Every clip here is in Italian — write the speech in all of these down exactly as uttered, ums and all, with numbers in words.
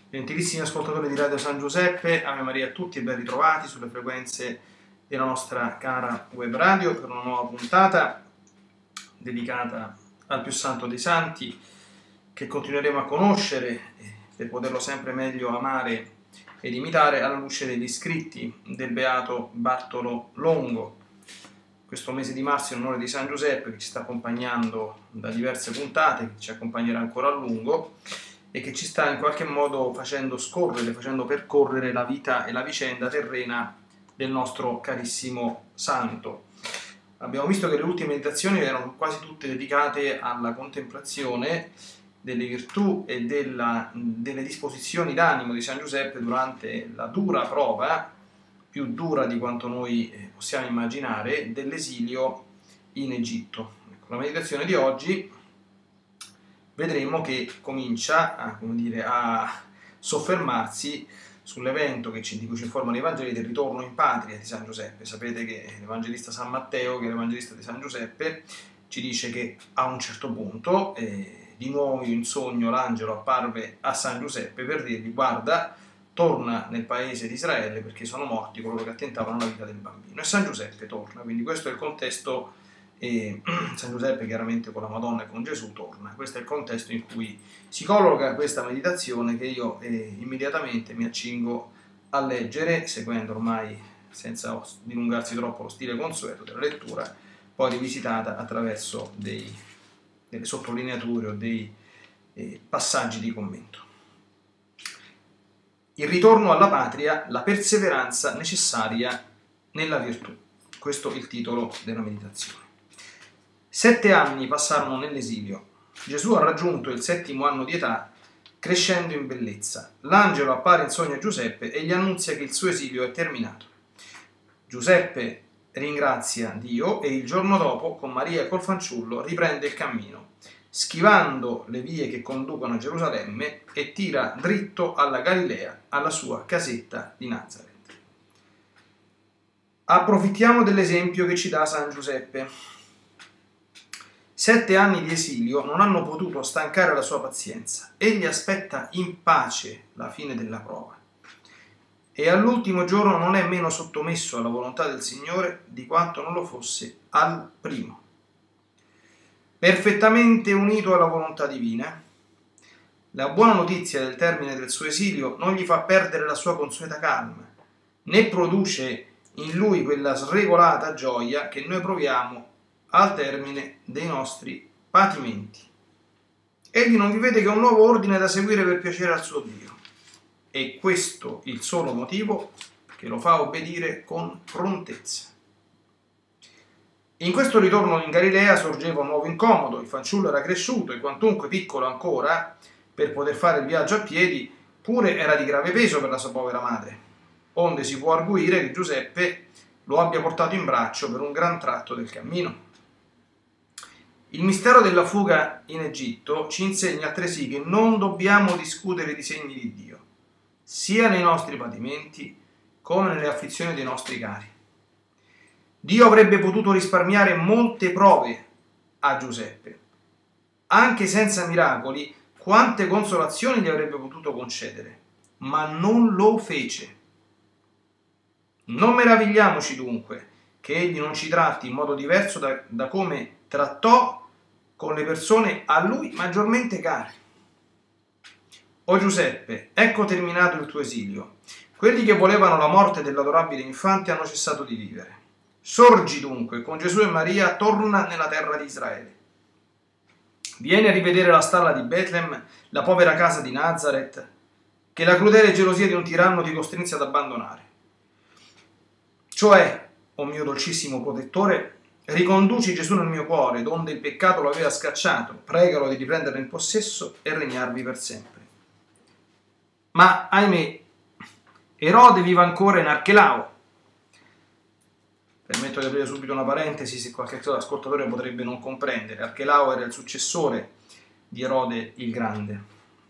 Gentilissimi ascoltatori di Radio San Giuseppe, Ave Maria a tutti e ben ritrovati sulle frequenze della nostra cara web radio per una nuova puntata dedicata al più santo dei santi, che continueremo a conoscere per poterlo sempre meglio amare ed imitare alla luce degli scritti del beato Bartolo Longo. Questo mese di marzo in onore di San Giuseppe, che ci sta accompagnando da diverse puntate, che ci accompagnerà ancora a lungo e che ci sta in qualche modo facendo scorrere, facendo percorrere la vita e la vicenda terrena del nostro carissimo santo. Abbiamo visto che le ultime meditazioni erano quasi tutte dedicate alla contemplazione delle virtù e della, delle disposizioni d'animo di San Giuseppe durante la dura prova, più dura di quanto noi possiamo immaginare, dell'esilio in Egitto. Ecco, la meditazione di oggi vedremo che comincia a, come dire, a soffermarsi sull'evento che ci, di cui ci informano i Vangeli del ritorno in patria di San Giuseppe. Sapete che l'Evangelista San Matteo, che è l'Evangelista di San Giuseppe, ci dice che a un certo punto eh, di nuovo in sogno l'angelo apparve a San Giuseppe per dirgli: guarda, torna nel paese di Israele perché sono morti coloro che attentavano alla vita del bambino. E San Giuseppe torna, quindi questo è il contesto. E San Giuseppe chiaramente con la Madonna e con Gesù torna. Questo è il contesto in cui si colloca questa meditazione, che io eh, immediatamente mi accingo a leggere, seguendo ormai senza dilungarsi troppo lo stile consueto della lettura, poi rivisitata attraverso dei, delle sottolineature o dei eh, passaggi di commento. Il ritorno alla patria, la perseveranza necessaria nella virtù. Questo è il titolo della meditazione. Sette anni passarono nell'esilio. Gesù ha raggiunto il settimo anno di età, crescendo in bellezza. L'angelo appare in sogno a Giuseppe e gli annunzia che il suo esilio è terminato. Giuseppe ringrazia Dio e il giorno dopo, con Maria e col fanciullo, riprende il cammino, schivando le vie che conducono a Gerusalemme, e tira dritto alla Galilea, alla sua casetta di Nazaret. Approfittiamo dell'esempio che ci dà San Giuseppe. Sette anni di esilio non hanno potuto stancare la sua pazienza. Egli aspetta in pace la fine della prova e all'ultimo giorno non è meno sottomesso alla volontà del Signore di quanto non lo fosse al primo. Perfettamente unito alla volontà divina, la buona notizia del termine del suo esilio non gli fa perdere la sua consueta calma, né produce in lui quella sregolata gioia che noi proviamo al termine dei nostri patimenti. Egli non vi vede che un nuovo ordine da seguire per piacere al suo Dio, e questo il solo motivo che lo fa obbedire con prontezza. In questo ritorno in Galilea sorgeva un nuovo incomodo. Il fanciullo era cresciuto e, quantunque piccolo ancora per poter fare il viaggio a piedi, pure era di grave peso per la sua povera madre, onde si può arguire che Giuseppe lo abbia portato in braccio per un gran tratto del cammino. Il mistero della fuga in Egitto ci insegna altresì che non dobbiamo discutere di segni di Dio, sia nei nostri patimenti come nelle afflizioni dei nostri cari. Dio avrebbe potuto risparmiare molte prove a Giuseppe. Anche senza miracoli, quante consolazioni gli avrebbe potuto concedere, ma non lo fece. Non meravigliamoci dunque che egli non ci tratti in modo diverso da, da come trattò con le persone a lui maggiormente care. O Giuseppe, ecco terminato il tuo esilio. Quelli che volevano la morte dell'adorabile infante hanno cessato di vivere. Sorgi dunque, con Gesù e Maria torna nella terra di Israele. Vieni a rivedere la stalla di Betlem, la povera casa di Nazaret, che la crudele gelosia di un tiranno ti costrinse ad abbandonare. Cioè, o mio dolcissimo protettore, riconduci Gesù nel mio cuore, donde il peccato lo aveva scacciato, pregalo di riprenderne il possesso e regnarvi per sempre. Ma, ahimè, Erode vive ancora in Archelao. Permetto di aprire subito una parentesi, se qualche ascoltatore potrebbe non comprendere. Archelao era il successore di Erode il Grande,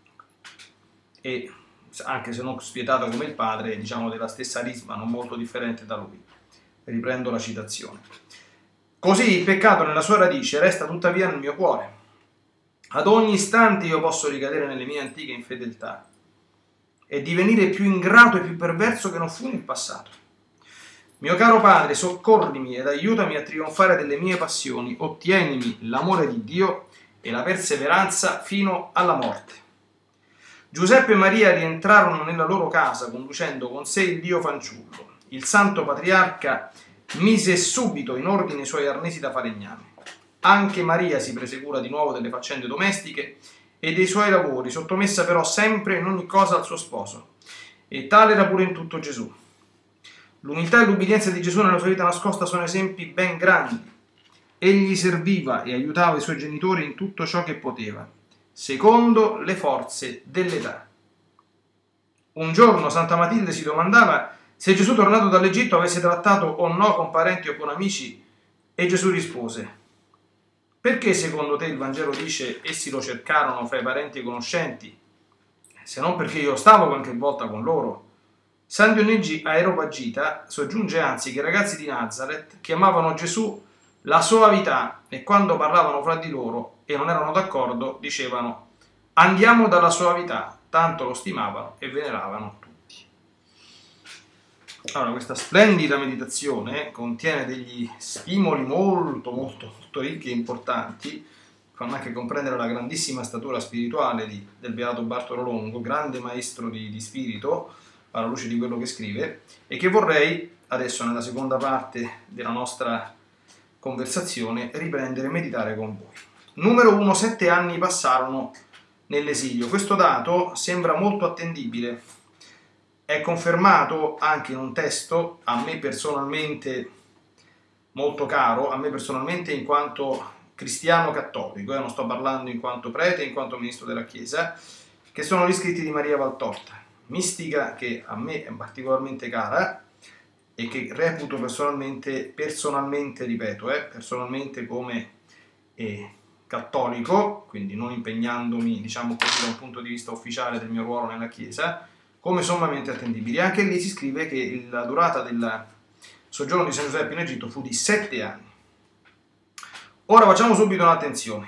e anche se non spietato come il padre, diciamo della stessa risma, non molto differente da lui. Riprendo la citazione. Così il peccato nella sua radice resta tuttavia nel mio cuore. Ad ogni istante io posso ricadere nelle mie antiche infedeltà. e divenire più ingrato e più perverso che non fu nel passato. Mio caro Padre, soccorrimi ed aiutami a trionfare delle mie passioni, ottienimi l'amore di Dio e la perseveranza fino alla morte. Giuseppe e Maria rientrarono nella loro casa conducendo con sé il Dio fanciullo. Il santo patriarca mise subito in ordine i suoi arnesi da falegname. Anche Maria si prese cura di nuovo delle faccende domestiche e dei suoi lavori, sottomessa però sempre in ogni cosa al suo sposo. E tale era pure in tutto Gesù. L'umiltà e l'ubbidienza di Gesù nella sua vita nascosta sono esempi ben grandi. Egli serviva e aiutava i suoi genitori in tutto ciò che poteva, secondo le forze dell'età. Un giorno Santa Matilde si domandava se Gesù tornato dall'Egitto avesse trattato o no con parenti o con amici, e Gesù rispose: perché secondo te il Vangelo dice essi lo cercarono fra i parenti e conoscenti, se non perché io stavo qualche volta con loro? San Dionigi Areopagita soggiunge anzi che i ragazzi di Nazareth chiamavano Gesù la soavità e quando parlavano fra di loro e non erano d'accordo dicevano andiamo dalla soavità, tanto lo stimavano e veneravano tutti. Allora, questa splendida meditazione contiene degli stimoli molto molto molto ricchi e importanti, fanno anche comprendere la grandissima statura spirituale di, del Beato Bartolo Longo, grande maestro di, di spirito alla luce di quello che scrive, e che vorrei adesso nella seconda parte della nostra conversazione riprendere e meditare con voi. Numero uno, sette anni passarono nell'esilio. Questo dato sembra molto attendibile, è confermato anche in un testo a me personalmente molto caro, a me personalmente in quanto cristiano cattolico, eh, non sto parlando in quanto prete, in quanto ministro della Chiesa, che sono gli scritti di Maria Valtorta, mistica che a me è particolarmente cara e che reputo personalmente, personalmente ripeto, eh, personalmente come eh, cattolico, quindi non impegnandomi, diciamo così, da un punto di vista ufficiale del mio ruolo nella Chiesa, come sommamente attendibili. Anche lì si scrive che la durata del soggiorno di San Giuseppe in Egitto fu di sette anni. Ora facciamo subito un'attenzione.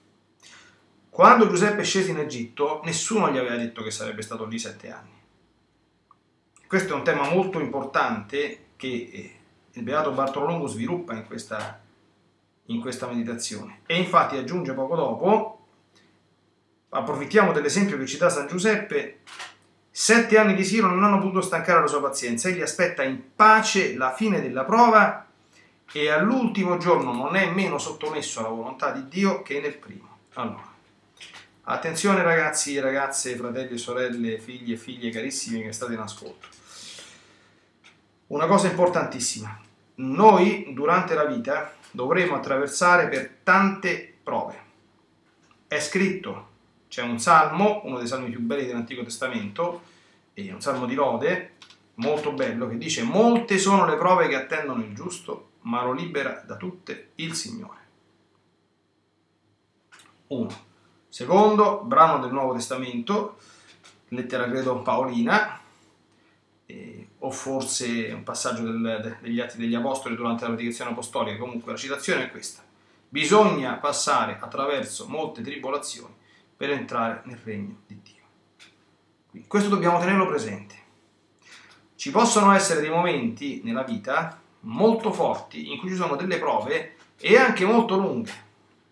Quando Giuseppe scese in Egitto, nessuno gli aveva detto che sarebbe stato lì sette anni. Questo è un tema molto importante che il Beato Bartolo Longo sviluppa in questa, in questa meditazione. E infatti aggiunge poco dopo, approfittiamo dell'esempio che ci dà San Giuseppe, sette anni di Siro non hanno potuto stancare la sua pazienza, egli aspetta in pace la fine della prova e all'ultimo giorno non è meno sottomesso alla volontà di Dio che nel primo. Allora, attenzione ragazzi e ragazze, fratelli e sorelle, figli e figlie carissimi che state in ascolto. Una cosa importantissima, noi durante la vita dovremo attraversare per tante prove. È scritto, c'è un salmo, uno dei salmi più belli dell'Antico Testamento, è un salmo di lode, molto bello, che dice molte sono le prove che attendono il giusto, ma lo libera da tutte il Signore. Uno. Secondo, brano del Nuovo Testamento, lettera credo paolina, eh, o forse un passaggio del, degli Atti degli Apostoli durante la predicazione apostolica, comunque la citazione è questa: bisogna passare attraverso molte tribolazioni per entrare nel regno di Dio. Quindi, questo dobbiamo tenerlo presente. Ci possono essere dei momenti nella vita molto forti in cui ci sono delle prove e anche molto lunghe.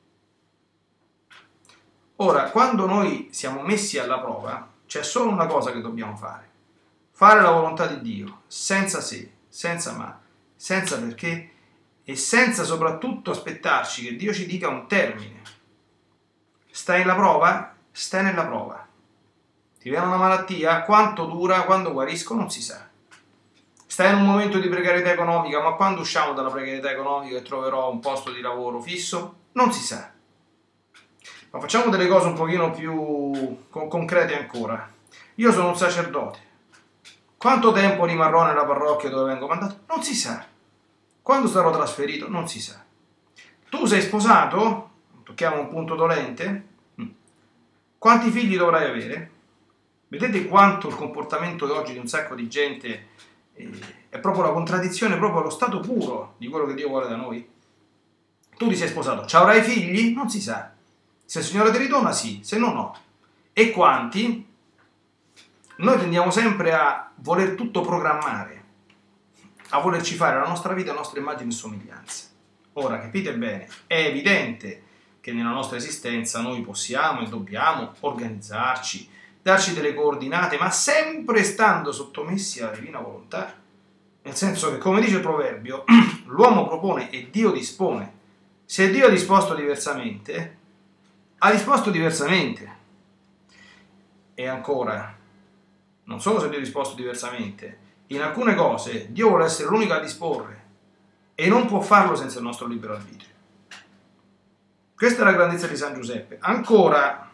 Ora, quando noi siamo messi alla prova, c'è solo una cosa che dobbiamo fare: fare la volontà di Dio, senza se, senza ma, senza perché e senza soprattutto aspettarci che Dio ci dica un termine. Stai nella prova? Stai nella prova. Ti viene una malattia? Quanto dura? Quando guarisco? Non si sa. Stai in un momento di precarietà economica, ma quando usciamo dalla precarietà economica e troverò un posto di lavoro fisso? Non si sa. Ma facciamo delle cose un pochino più concrete ancora. Io sono un sacerdote. Quanto tempo rimarrò nella parrocchia dove vengo mandato? Non si sa. Quando sarò trasferito? Non si sa. Tu sei sposato? Tocchiamo un punto dolente. Quanti figli dovrai avere? Vedete quanto il comportamento di oggi di un sacco di gente è proprio la contraddizione, proprio lo stato puro di quello che Dio vuole da noi. Tu ti sei sposato, ci avrai figli? Non si sa. Se il Signore ti ridona, sì, se no, no. E quanti? noi tendiamo sempre a voler tutto programmare, a volerci fare la nostra vita, la nostra immagine e somiglianza. Ora, capite bene, è evidente che nella nostra esistenza noi possiamo e dobbiamo organizzarci, darci delle coordinate, ma sempre stando sottomessi alla divina volontà. Nel senso che, come dice il proverbio, l'uomo propone e Dio dispone. Se Dio ha disposto diversamente, ha disposto diversamente. E ancora, non solo se Dio ha disposto diversamente, in alcune cose Dio vuole essere l'unico a disporre e non può farlo senza il nostro libero arbitrio. Questa è la grandezza di San Giuseppe. Ancora,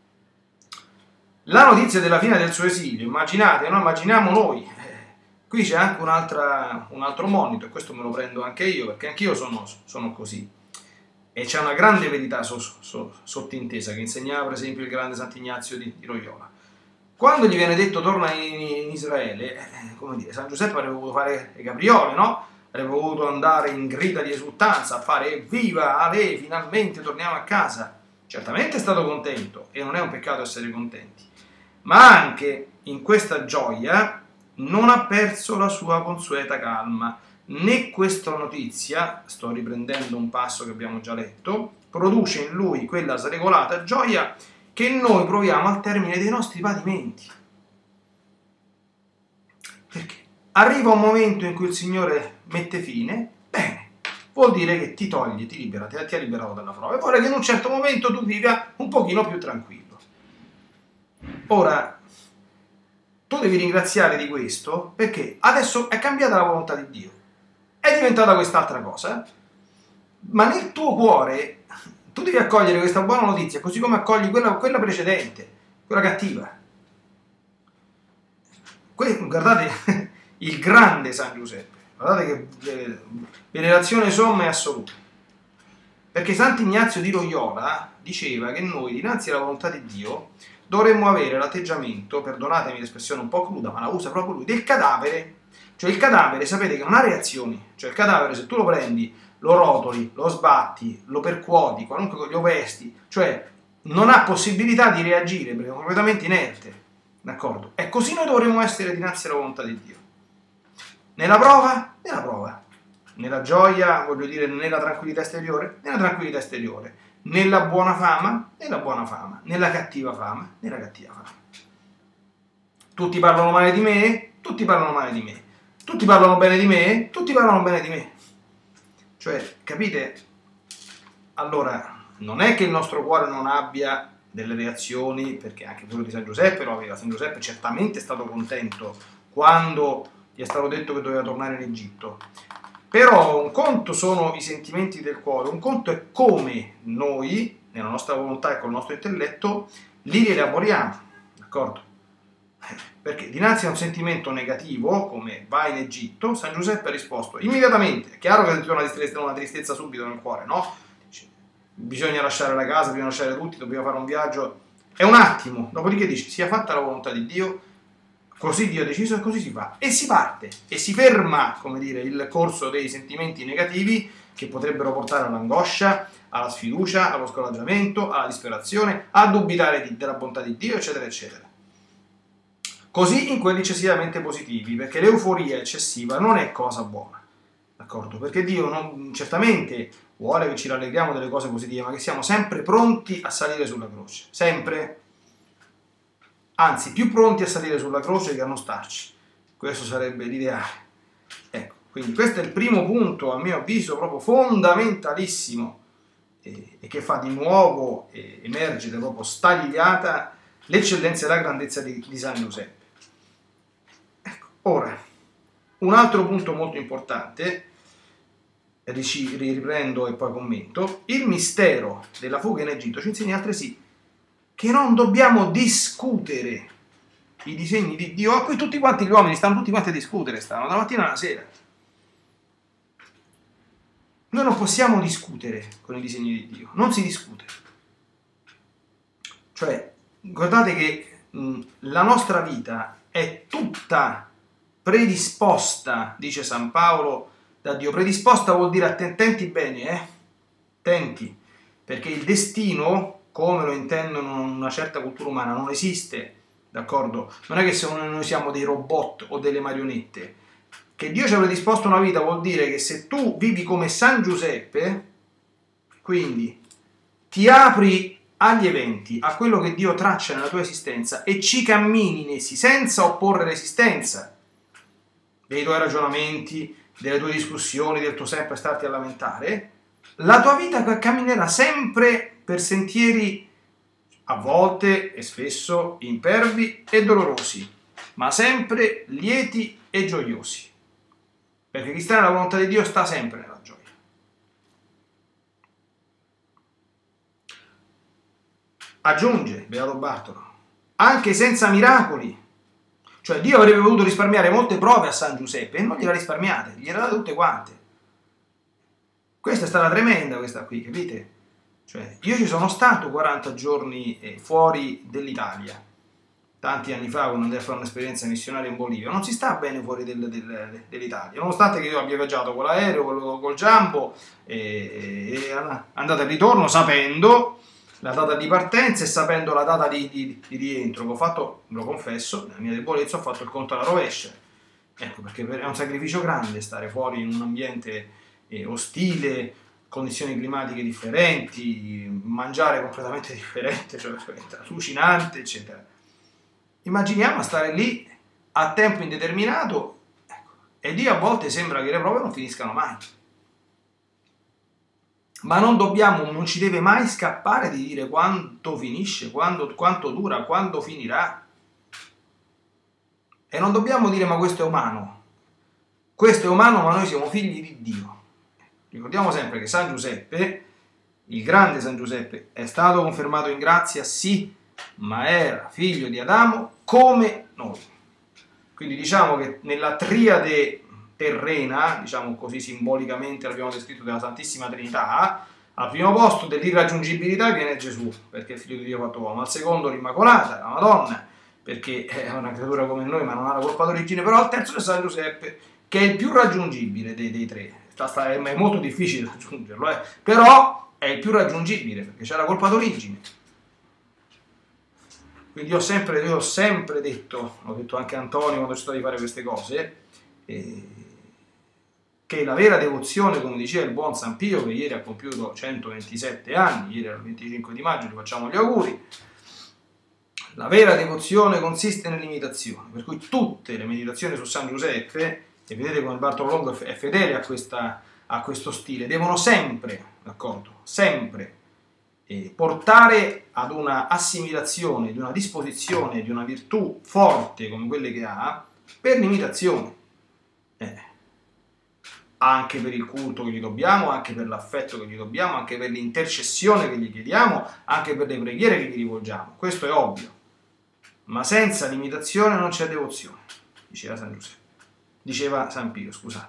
la notizia della fine del suo esilio, immaginate, noi immaginiamo noi, eh, qui c'è anche un altro monito, e questo me lo prendo anche io, perché anch'io sono, sono così. E c'è una grande verità so, so, sottintesa che insegnava per esempio il grande Sant'Ignazio di, di Loyola. Quando gli viene detto torna in, in Israele, eh, come dire, San Giuseppe avrebbe voluto fare le capriole, no? Avrebbe voluto andare in grida di esultanza, a fare evviva, ale, finalmente torniamo a casa. Certamente è stato contento, e non è un peccato essere contenti, ma anche in questa gioia non ha perso la sua consueta calma, né questa notizia, sto riprendendo un passo che abbiamo già letto, produce in lui quella sregolata gioia che noi proviamo al termine dei nostri patimenti. Perché arriva un momento in cui il Signore mette fine, bene, vuol dire che ti toglie, ti libera, ti ha liberato dalla prova, e vuole che in un certo momento tu viva un pochino più tranquillo. Ora, tu devi ringraziare di questo, perché adesso è cambiata la volontà di Dio, è diventata quest'altra cosa, ma nel tuo cuore tu devi accogliere questa buona notizia, così come accogli quella, quella precedente, quella cattiva. Que- guardate il grande San Giuseppe, guardate che eh, venerazione somma e assoluta. Perché Sant'Ignazio di Loyola diceva che noi, dinanzi alla volontà di Dio, dovremmo avere l'atteggiamento, perdonatemi l'espressione un po' cruda, ma la usa proprio lui, del cadavere. Cioè il cadavere, sapete che non ha reazioni, cioè il cadavere se tu lo prendi, lo rotoli, lo sbatti, lo percuoti, qualunque lo vesti, cioè non ha possibilità di reagire perché è completamente inerte, d'accordo? E così noi dovremmo essere dinanzi alla volontà di Dio. Nella prova, nella prova, nella gioia, voglio dire, nella tranquillità esteriore, nella tranquillità esteriore, nella buona fama, nella buona fama, nella cattiva fama, nella cattiva fama. Tutti parlano male di me, tutti parlano male di me. Tutti parlano bene di me, tutti parlano bene di me. Cioè, capite? Allora, non è che il nostro cuore non abbia delle reazioni, perché anche quello di San Giuseppe lo aveva. San Giuseppe certamente è stato contento quando gli è stato detto che doveva tornare in Egitto. Però un conto sono i sentimenti del cuore, un conto è come noi, nella nostra volontà e col nostro intelletto, li elaboriamo, d'accordo? Perché dinanzi a un sentimento negativo, come va in Egitto, San Giuseppe ha risposto immediatamente. È chiaro che sente una tristezza, una tristezza subito nel cuore, no? Dice, bisogna lasciare la casa, bisogna lasciare tutti, dobbiamo fare un viaggio. È un attimo, dopodiché dice, sia fatta la volontà di Dio, così Dio ha deciso e così si fa. E si parte, e si ferma, come dire, il corso dei sentimenti negativi che potrebbero portare all'angoscia, alla sfiducia, allo scoraggiamento, alla disperazione, a dubitare di, della bontà di Dio, eccetera, eccetera. Così in quelli eccessivamente positivi, perché l'euforia eccessiva non è cosa buona, d'accordo? Perché Dio non, certamente vuole che ci rallegriamo delle cose positive, ma che siamo sempre pronti a salire sulla croce, sempre, anzi più pronti a salire sulla croce che a non starci. Questo sarebbe l'ideale. Ecco, quindi questo è il primo punto, a mio avviso, proprio fondamentalissimo, e, e che fa di nuovo eh, emergere proprio stagliata l'eccellenza e la grandezza di, di San Giuseppe. Ora, un altro punto molto importante, riprendo e poi commento, il mistero della fuga in Egitto ci insegna altresì che non dobbiamo discutere i disegni di Dio, a cui tutti quanti gli uomini stanno tutti quanti a discutere, stanno dalla mattina alla sera. Noi non possiamo discutere con i disegni di Dio, non si discute. Cioè, guardate che mh, la nostra vita è tutta predisposta, dice San Paolo, da Dio. Predisposta vuol dire attenti bene, eh? Attenti, perché il destino, come lo intendono una certa cultura umana, non esiste d'accordo? Non è che se noi siamo dei robot o delle marionette. Che Dio ci ha predisposto una vita vuol dire che se tu vivi come San Giuseppe, quindi ti apri agli eventi, a quello che Dio traccia nella tua esistenza e ci cammini in essi senza opporre resistenza dei tuoi ragionamenti, delle tue discussioni, del tuo sempre starti a lamentare, la tua vita camminerà sempre per sentieri a volte e spesso impervi e dolorosi, ma sempre lieti e gioiosi, perché chi sta nella volontà di Dio sta sempre nella gioia. Aggiunge Beato Bartolo, anche senza miracoli, cioè Dio avrebbe voluto risparmiare molte prove a San Giuseppe e non gliela risparmiate, gliela date tutte quante. Questa è stata tremenda, questa qui, capite? Cioè, io ci sono stato quaranta giorni fuori dell'Italia, tanti anni fa, quando andai a fare un'esperienza missionaria in Bolivia. Non si sta bene fuori del, del, dell'Italia, nonostante che io abbia viaggiato con l'aereo, col, col Jumbo, e, e andata e ritorno sapendo la data di partenza e sapendo la data di, di, di rientro, che ho fatto, lo confesso, nella mia debolezza ho fatto il conto alla rovescia. Ecco, perché è un sacrificio grande stare fuori in un ambiente eh, ostile, condizioni climatiche differenti, mangiare completamente differente, cioè allucinante, eccetera. Immaginiamo a stare lì a tempo indeterminato, ecco, e Dio a volte sembra che le prove non finiscano mai. Ma non dobbiamo, non ci deve mai scappare di dire quanto finisce, quando, quanto dura, quando finirà. E non dobbiamo dire ma questo è umano. Questo è umano, ma noi siamo figli di Dio. Ricordiamo sempre che San Giuseppe, il grande San Giuseppe, è stato confermato in grazia, sì, ma era figlio di Adamo come noi. Quindi diciamo che nella triade terrena, diciamo così simbolicamente l'abbiamo descritto, della Santissima Trinità, al primo posto dell'irraggiungibilità viene Gesù, perché è figlio di Dio fatto uomo, al secondo l'Immacolata, la Madonna, perché è una creatura come noi ma non ha la colpa d'origine, però al terzo è San Giuseppe, che è il più raggiungibile dei, dei tre. È molto difficile raggiungerlo, eh? Però è il più raggiungibile, perché c'è la colpa d'origine. Quindi io ho sempre, io ho sempre detto, l'ho detto anche a Antonio quando cerco di fare queste cose, eh, che la vera devozione, come diceva il buon San Pio, che ieri ha compiuto centoventisette anni, ieri era il venticinque di maggio, gli facciamo gli auguri, la vera devozione consiste nell'imitazione, per cui tutte le meditazioni su San Giuseppe, e vedete come Bartolo Longo è fedele a, questa, a questo stile, devono sempre, d'accordo, sempre eh, portare ad una assimilazione di una disposizione, di una virtù forte come quelle che ha, per l'imitazione. Eh. Anche per il culto che gli dobbiamo, anche per l'affetto che gli dobbiamo, anche per l'intercessione che gli chiediamo, anche per le preghiere che gli rivolgiamo. Questo è ovvio. Ma senza l'imitazione non c'è devozione, diceva San Giuseppe. Diceva San Pio, scusate.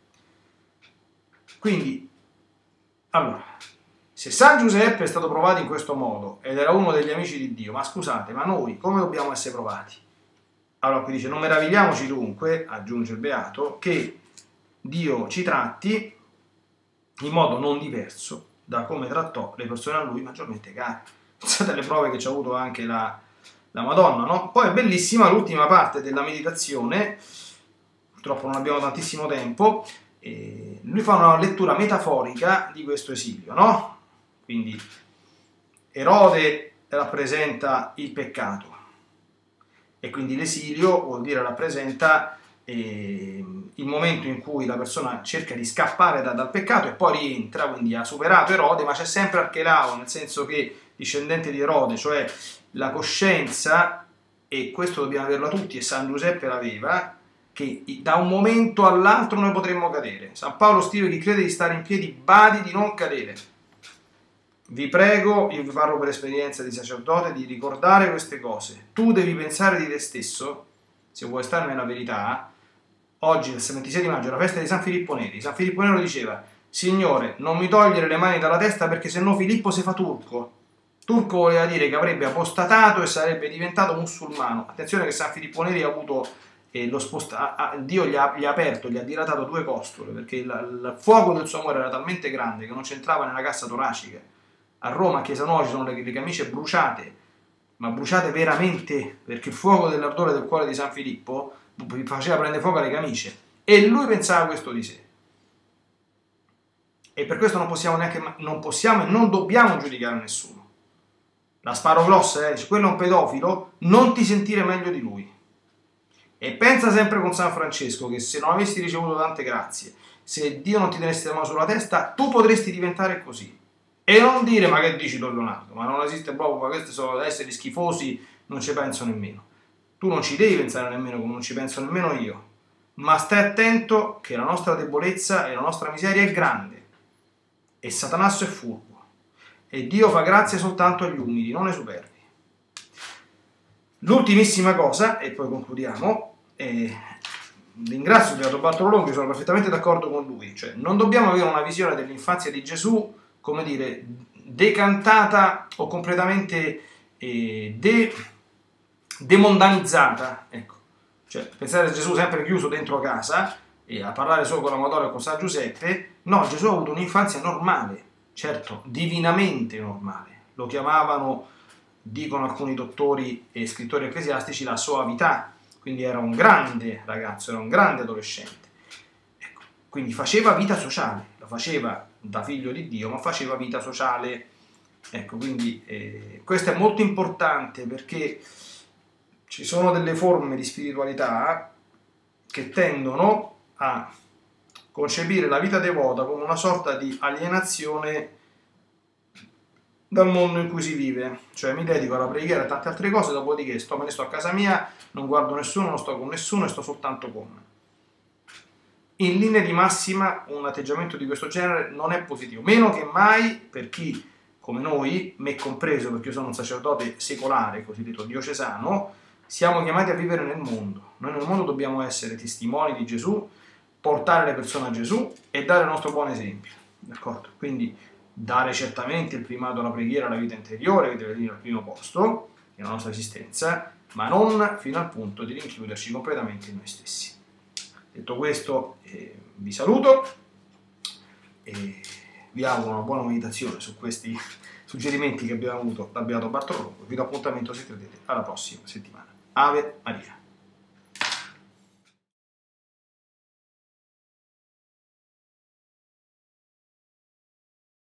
Quindi, allora, se San Giuseppe è stato provato in questo modo ed era uno degli amici di Dio, ma scusate, ma noi come dobbiamo essere provati? Allora qui dice, non meravigliamoci dunque, aggiunge il Beato, che Dio ci tratti in modo non diverso da come trattò le persone a lui maggiormente care. Pensate alle prove che ci ha avuto anche la, la Madonna, no? Poi è bellissima l'ultima parte della meditazione, purtroppo non abbiamo tantissimo tempo, e lui fa una lettura metaforica di questo esilio, no? Quindi Erode rappresenta il peccato e quindi l'esilio vuol dire rappresenta eh, il momento in cui la persona cerca di scappare da, dal peccato e poi rientra, quindi ha superato Erode, ma c'è sempre Archelao, nel senso che discendente di Erode, cioè la coscienza, e questo dobbiamo averlo tutti e San Giuseppe l'aveva, che da un momento all'altro noi potremmo cadere. San Paolo scrive: chi crede di stare in piedi badi di non cadere. Vi prego, io vi parlo per esperienza di sacerdote, di ricordare queste cose. Tu devi pensare di te stesso, se vuoi stare nella verità. Oggi, il ventisei di maggio, è la festa di San Filippo Neri. San Filippo Nero diceva: Signore, non mi togliere le mani dalla testa, perché sennò Filippo si fa turco. Turco voleva dire che avrebbe apostatato e sarebbe diventato musulmano. Attenzione che San Filippo Neri ha avuto eh, lo sposta- ah, Dio gli ha, gli ha aperto, gli ha dilatato due costole, perché il, il fuoco del suo amore era talmente grande che non c'entrava nella cassa toracica. A Roma, a Chiesa Nuova, ci sono le, le camicie bruciate, ma bruciate veramente, perché il fuoco dell'ardore del cuore di San Filippo vi faceva prendere fuoco alle camicie, e lui pensava questo di sé. E per questo non possiamo neanche, non possiamo e non dobbiamo giudicare nessuno. La sparo grossa, eh, dice, quello è un pedofilo, non ti sentire meglio di lui. E pensa sempre con San Francesco che se non avessi ricevuto tante grazie, se Dio non ti tenesse la mano sulla testa, tu potresti diventare così. E non dire, ma che dici Don Leonardo, ma non esiste proprio, ma questi sono esseri schifosi, non ci penso nemmeno. Tu non ci devi pensare nemmeno come non ci penso nemmeno io, ma stai attento che la nostra debolezza e la nostra miseria è grande, e Satanasso è furbo, e Dio fa grazia soltanto agli umili, non ai superbi. L'ultimissima cosa, e poi concludiamo, e ringrazio Beato Bartolo Longo, sono perfettamente d'accordo con lui, cioè non dobbiamo avere una visione dell'infanzia di Gesù, come dire, decantata o completamente eh, de, demondanizzata, ecco, cioè pensare a Gesù sempre chiuso dentro casa e a parlare solo con la Madonna e con San Giuseppe. No, Gesù ha avuto un'infanzia normale, certo, divinamente normale, lo chiamavano, dicono alcuni dottori e scrittori ecclesiastici, la soavità, quindi era un grande ragazzo, era un grande adolescente, ecco, quindi faceva vita sociale, lo faceva da figlio di Dio, ma faceva vita sociale, ecco, quindi eh, questo è molto importante, perché ci sono delle forme di spiritualità che tendono a concepire la vita devota come una sorta di alienazione dal mondo in cui si vive, cioè mi dedico alla preghiera e tante altre cose, dopodiché sto, me ne sto a casa mia, non guardo nessuno, non sto con nessuno e sto soltanto con me. In linea di massima un atteggiamento di questo genere non è positivo, meno che mai per chi come noi, me compreso perché io sono un sacerdote secolare, cosiddetto diocesano, siamo chiamati a vivere nel mondo. Noi nel mondo dobbiamo essere testimoni di Gesù, portare le persone a Gesù e dare il nostro buon esempio, d'accordo? Quindi dare certamente il primato alla preghiera, alla vita interiore, che deve venire al primo posto nella nostra esistenza, ma non fino al punto di rinchiuderci completamente in noi stessi. Detto questo, eh, vi saluto e vi auguro una buona meditazione su questi suggerimenti che abbiamo avuto da Beato Bartolo Longo. Vi do appuntamento, se credete, alla prossima settimana. Ave Maria.